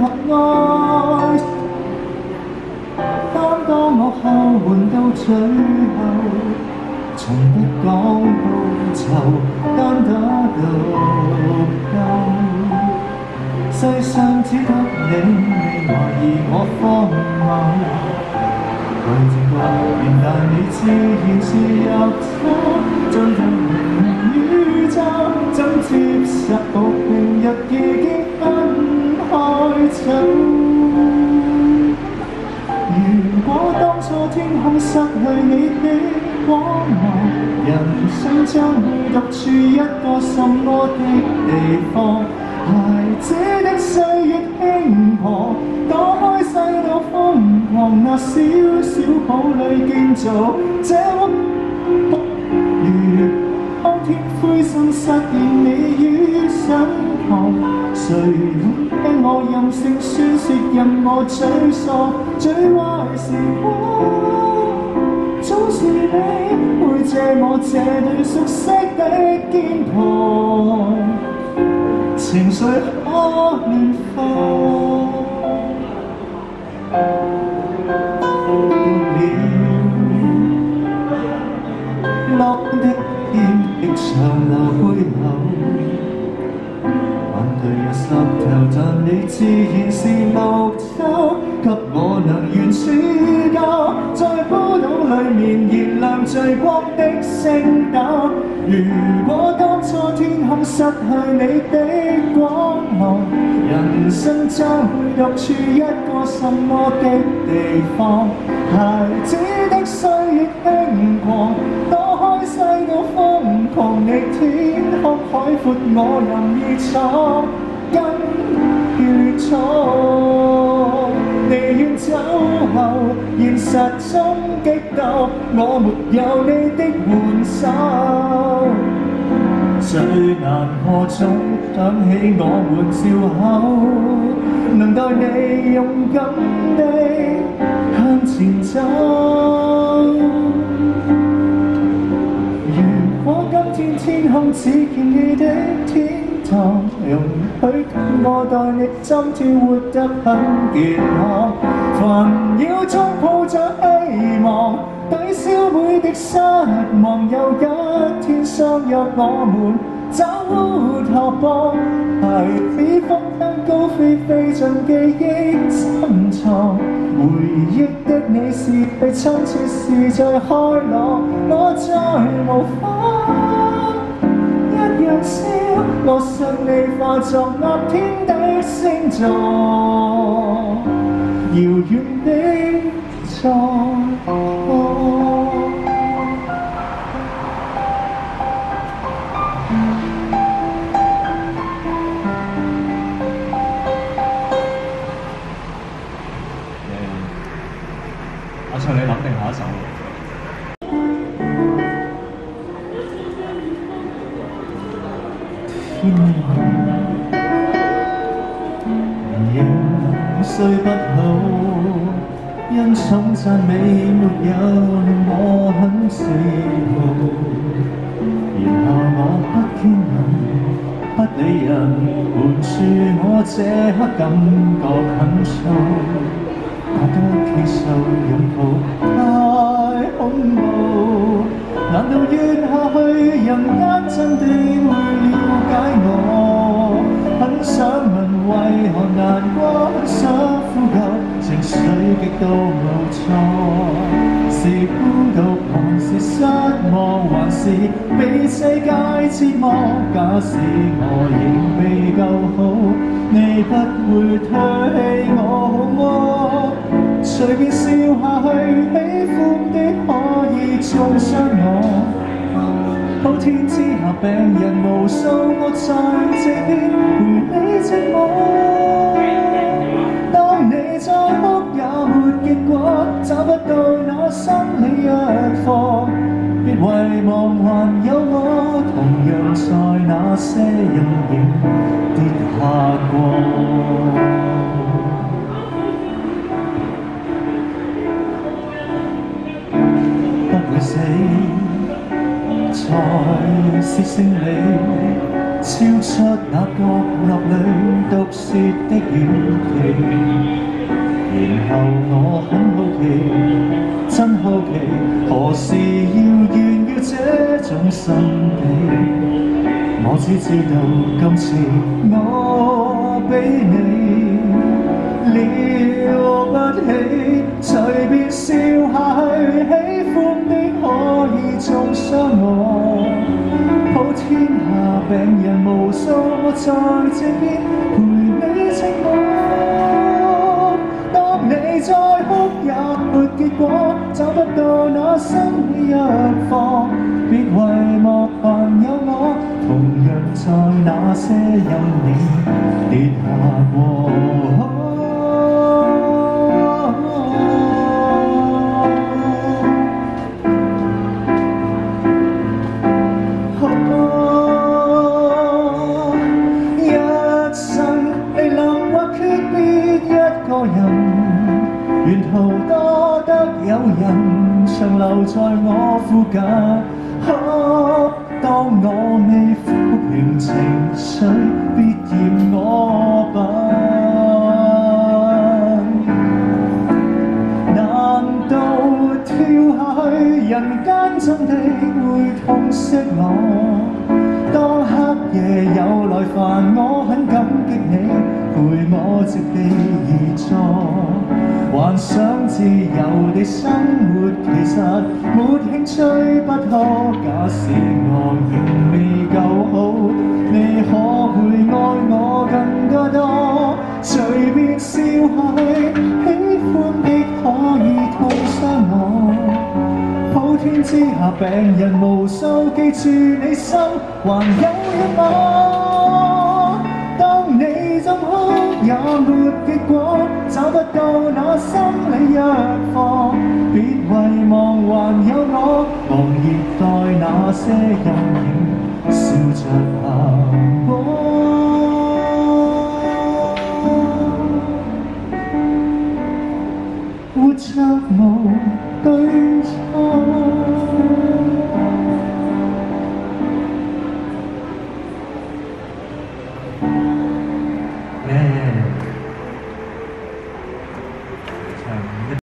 愛。當我後援到最後，從不講報酬，單打獨鬥。世上只得你未懷疑我荒謬，為情話原來你自然是入錯，進入宇宙，怎接受平日已經分開走？如果當初天空失去你的光芒，人生將會獨處一個什麼的地方？孩子的歲月輕狂，躲開世道瘋狂，那小小堡壘建造這屋。如當天灰心失意你於身旁，誰肯聽我任性宣泄，任我沮喪？最壞時光，總是你會借我這對熟悉的肩膀，情緒可亂放。落的天亦長流背後，反對有濕頭，但你自然是綠洲，給我能源處教，在孤島裡面燃亮最光的星斗。如果當初天空失去你的光芒，人生將會獨處一個什麼的地方？孩子的歲月輕狂，躲開世道瘋狂，逆天空海闊，我任意闖，跟血闖。離遠走後，現實中激鬥，我沒有你的援手。最難過總想起我們笑口，能待你勇敢地向前走。如果今天天空只見你的天堂，容許我待你心跳活得很健康，煩擾中抱着希望，抵消每滴失望。有一天相約我們找烏托邦，孩子風箏高飛飛進記憶深藏，回憶的你是被親切是在開朗，我再無法一樣笑，我信你化作立天的星座，遙遠的在。 阿唱你諗定下一首。 天仍睡不好，因寵讚美沒有令我很自豪，然後我不堅韌不理人，瞞住我這刻感覺很燥，覺得接受擁抱太恐怖，難道怨下去人間真的會了解我？很想問為何難過，很想呼救，情緒極度無助，是孤獨還是失望，還是被世界折磨？假使我仍未夠好，你不會唾棄我好麼？隨便笑下去，喜歡的可以中傷我。普天之下病人無數，我在這邊陪你寂寞。當你再哭也沒結果，找不到那心理藥方，別遺忘還有我，同樣在那些陰影跌下過。死才是勝利， 超出那角落裏毒舌的語氣，然後我很好奇，真好奇，何時要炫耀這種心地？我只知道今次我比你了不起，隨便笑下去，喜歡的可以中傷我。普天下病人無數，我在這邊陪你寂寞。當你再哭也沒結果，找不到那心理藥方，別遺忘還有我，同樣在那些陰影跌下過。沿途多得有人長留在我附近，當我未撫平情緒，別嫌我笨。難道跳下去人間真的會痛惜我？當黑夜有來煩我，很感激你陪我席地而坐。幻想自由地生活，其實沒興趣不可。假使我仍未夠好，你可會愛我更加多？隨便笑下去，喜歡的可以痛傷我。普天之下病人無數，記住你心還有一我。當你怎哭也沒結果，找不到那心理藥方，別遺忘還有我，狂熱待那些陰影笑着行過。活着無對錯。